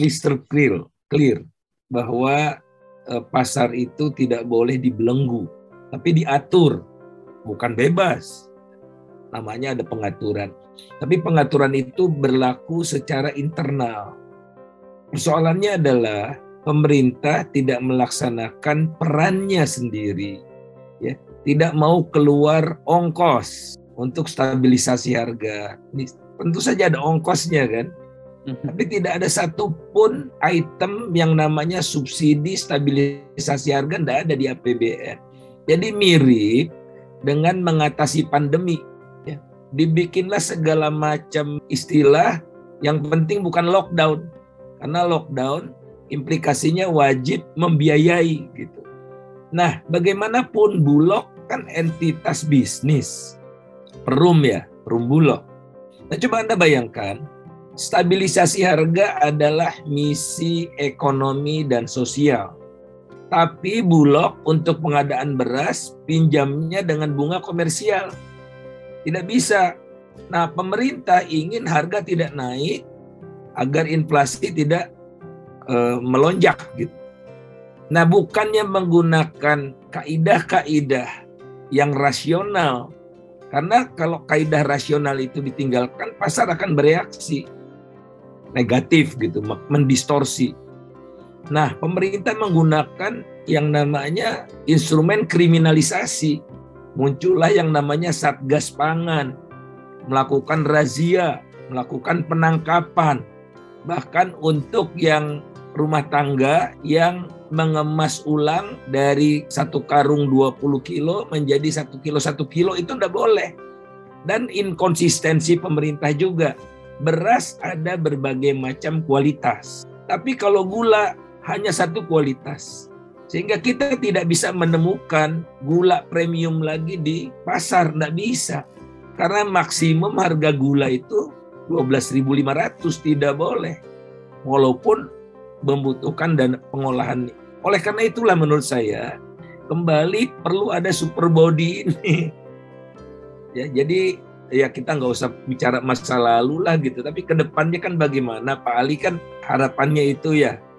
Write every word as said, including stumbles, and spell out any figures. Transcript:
crystal clear, clear bahwa eh, pasar itu tidak boleh dibelenggu, tapi diatur, bukan bebas. Namanya ada pengaturan. Tapi pengaturan itu berlaku secara internal. Persoalannya adalah pemerintah tidak melaksanakan perannya sendiri, ya, tidak mau keluar ongkos untuk stabilisasi harga. Ini tentu saja ada ongkosnya kan, tapi tidak ada satupun item yang namanya subsidi stabilisasi harga, tidak ada di A P B N. Jadi mirip dengan mengatasi pandemi. Ya. Dibikinlah segala macam istilah, yang penting bukan lockdown. Karena lockdown implikasinya wajib membiayai gitu. Nah, bagaimanapun Bulog kan entitas bisnis. Perum ya, Perum Bulog. Nah, coba Anda bayangkan, stabilisasi harga adalah misi ekonomi dan sosial. Tapi Bulog untuk pengadaan beras pinjamnya dengan bunga komersial. Tidak bisa. Nah, pemerintah ingin harga tidak naik agar inflasi tidak uh, melonjak gitu. Nah, bukannya menggunakan kaidah-kaidah yang rasional. Karena kalau kaidah rasional itu ditinggalkan, pasar akan bereaksi negatif gitu, mendistorsi. Nah, pemerintah menggunakan yang namanya instrumen kriminalisasi. Muncullah yang namanya Satgas Pangan, melakukan razia, melakukan penangkapan, bahkan untuk yang rumah tangga yang mengemas ulang dari satu karung dua puluh kilo menjadi satu kilo satu kilo itu tidak boleh. Dan inkonsistensi pemerintah juga. Beras ada berbagai macam kualitas. Tapi kalau gula hanya satu kualitas. Sehingga kita tidak bisa menemukan gula premium lagi di pasar. Tidak bisa. Karena maksimum harga gula itu dua belas ribu lima ratus, tidak boleh. Walaupun membutuhkan dana pengolahan. Oleh karena itulah menurut saya kembali perlu ada super body ini. Ya, jadi ya kita nggak usah bicara masa lalu lah gitu, tapi ke depannya kan bagaimana? Pak Ali kan harapannya itu ya